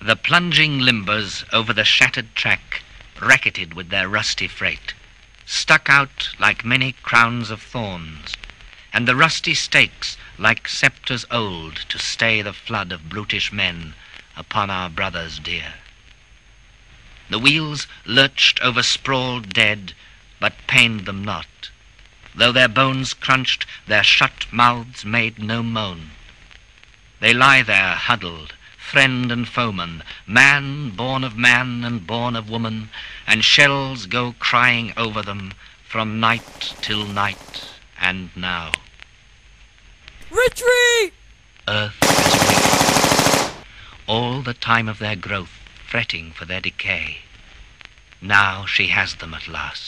The plunging limbers over the shattered track racketed with their rusty freight, stuck out like many crowns of thorns, and the rusty stakes like sceptres old to stay the flood of brutish men upon our brothers dear. The wheels lurched over sprawled dead, but pained them not. Though their bones crunched, their shut mouths made no moan. They lie there huddled, friend and foeman, man born of man and born of woman, and shells go crying over them from night till night and now. Retreat! Earth is weak, all the time of their growth fretting for their decay. Now she has them at last.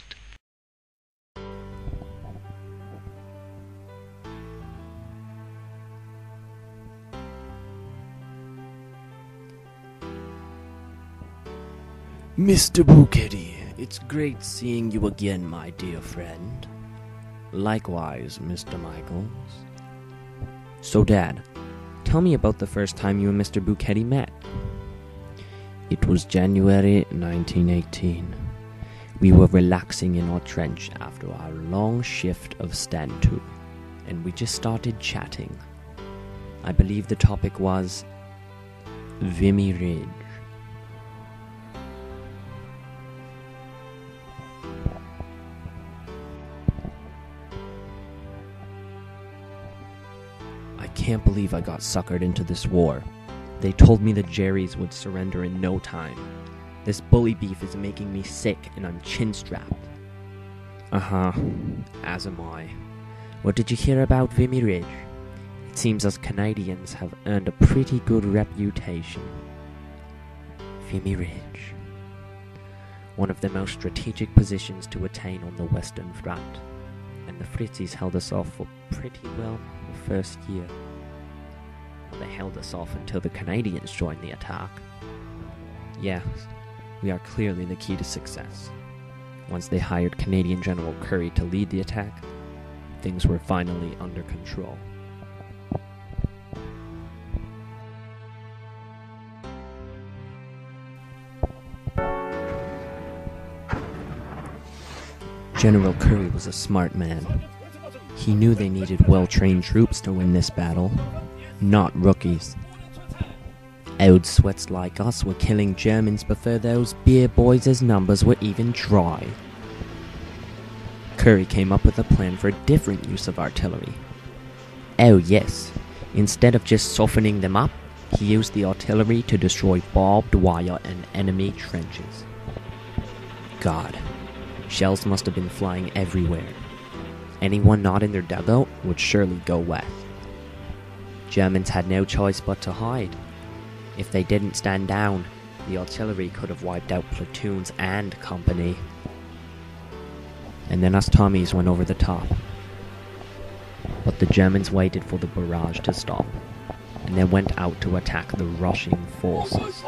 Mr. Bouchetti, it's great seeing you again, my dear friend. Likewise, Mr. Michaels. So, Dad, tell me about the first time you and Mr. Bouchetti met. It was January 1918. We were relaxing in our trench after our long shift of stand to, and we just started chatting. I believe the topic was Vimy Ridge. I can't believe I got suckered into this war. They told me the Jerrys would surrender in no time. This bully beef is making me sick and I'm chin-strapped. As am I. What did you hear about Vimy Ridge? It seems us Canadians have earned a pretty good reputation. Vimy Ridge. One of the most strategic positions to attain on the Western Front. And the Fritzies held us off for pretty well the first year. They held us off until the Canadians joined the attack. Yes, we are clearly the key to success. Once they hired Canadian General Currie to lead the attack, things were finally under control. General Currie was a smart man. He knew they needed well-trained troops to win this battle, not rookies. Old sweats like us were killing Germans before those beer boys' numbers were even dry. Currie came up with a plan for a different use of artillery. Oh yes, instead of just softening them up, he used the artillery to destroy barbed wire and enemy trenches. God, shells must have been flying everywhere. Anyone not in their dugout would surely go west. Germans had no choice but to hide. If they didn't stand down, the artillery could have wiped out platoons and company. And then us Tommies went over the top. But the Germans waited for the barrage to stop, and then went out to attack the rushing forces.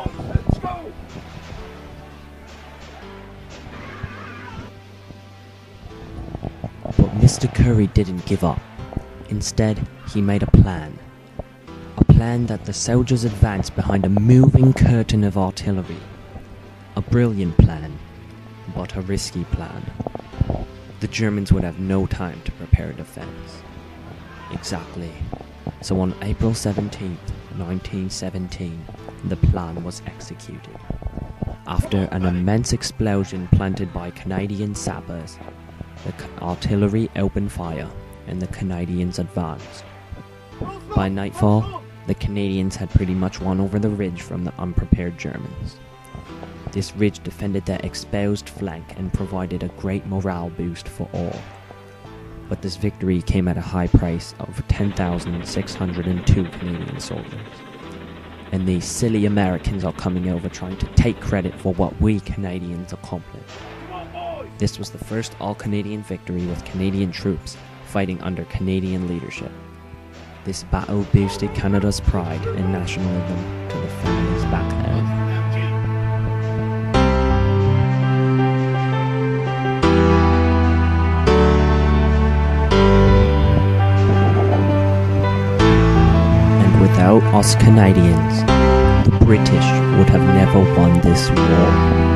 But Mr. Currie didn't give up. Instead, he made a plan. A plan that the soldiers advanced behind a moving curtain of artillery. A brilliant plan, but a risky plan. The Germans would have no time to prepare a defense. Exactly. So on April 17th, 1917, the plan was executed. After an immense explosion planted by Canadian sappers, the artillery opened fire and the Canadians advanced. By nightfall, the Canadians had pretty much won over the ridge from the unprepared Germans. This ridge defended their exposed flank and provided a great morale boost for all. But this victory came at a high price of 10,602 Canadian soldiers. And these silly Americans are coming over trying to take credit for what we Canadians accomplished. This was the first all-Canadian victory with Canadian troops fighting under Canadian leadership. This battle boosted Canada's pride and nationalism to the families back home. And without us Canadians, the British would have never won this war.